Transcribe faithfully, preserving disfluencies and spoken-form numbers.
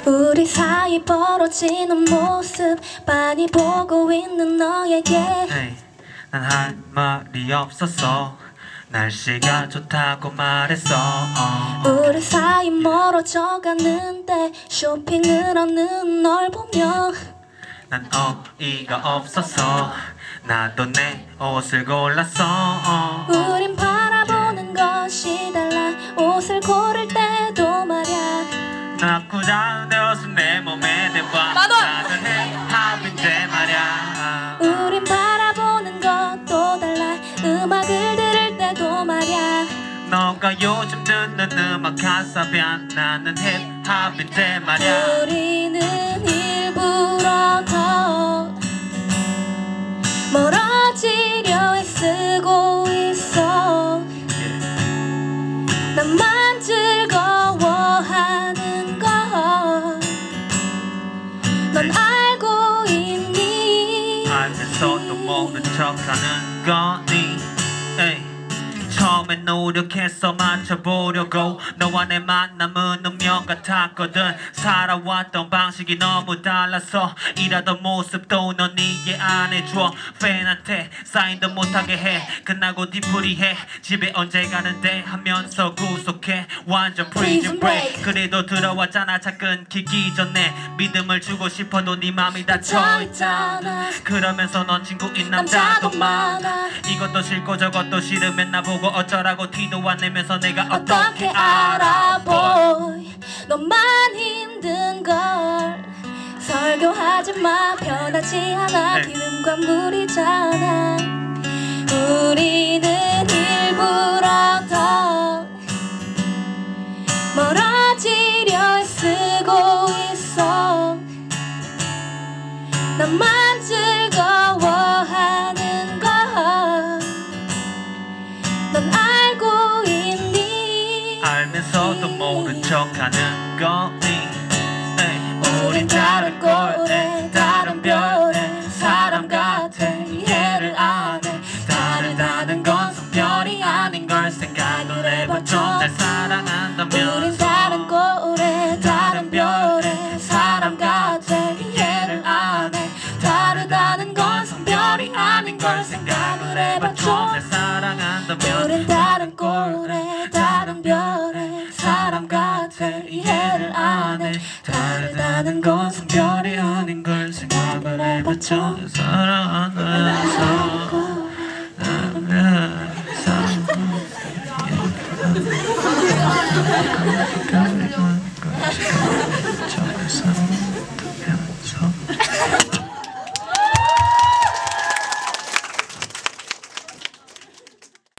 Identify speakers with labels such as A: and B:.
A: 우리 사이 벌어지는 모습 많이 보고 있는 너에게
B: hey, 난 할 말이 없었어. 날씨가 좋다고 말했어. uh.
A: 우리 사이 멀어져 가는데 쇼핑을 하는 널 보며
B: 난 어이가 없었어. 나도 내 옷을 골랐어. uh.
A: 우린 바라보는 것이 달라. 옷을 고를 때도 말야
B: 나쁘다 내 옷은 내 몸에 대봐. 나는 힙합인데 말야.
A: 우린 바라보는 것도 달라. 음악을 들을 때도 말야.
B: 너가 요즘 듣는 음악 가사변. 나는 힙합인데 말야.
A: 우리는 일부러 더 멀어지려 애쓰고 있어. 나만 즐거워하는 걸 넌 알고 있니?
B: 알면서도 모른 척하는 거니. 에이. 처음엔 노력해서 맞춰보려고. 너와 내 만남은 운명 같았거든. 살아왔던 방식이 너무 달라서 일하던 모습도 넌 이해 안 해줘. 팬한테 사인도 못하게 해. 끝나고 뒤풀이해. 집에 언제 가는데 하면서 구속해. 완전 프리즌 브레이크. 그래도 들어왔잖아. 차 끊기기 전에. 믿음을 주고 싶어도 네 맘이 닫혀있잖아. 그러면서 넌 친구인 남자도 많아. 이것도 싫고 저것도 싫으면 나보고 어쩌라고 티도 안 내면서 내가 어떻게 알아 boy.
A: 너만 힘든 걸 설교하지 마. 변하지 않아. 기름과 물이잖아. 우리는 일부러 더 멀어지려 애쓰고 있어. 나만 즐거워하는 걸 넌 알고 있니?
B: 알면서도 모른 척하는 거니. 우린 다른 꼴에 다른 별에 사람 같아. 이해를 안 해. 다르다는 건 성별이 아닌 걸 생각을 해봤죠. 날 사랑한다면서.
A: 우린 다른 꼴에 다른 별에 사람 같아. 이해를 안 해. 다르다는 건 성별이 아닌 걸 생각을 해봤죠.
B: 날 사랑한다면.
A: 우린 다른 꼴에 다른 별에 사람 같아. 이해를 안 해.
B: 다르다는 건 성별이 아닌 걸 생각을 해봤죠. 사랑하면서 나는 사랑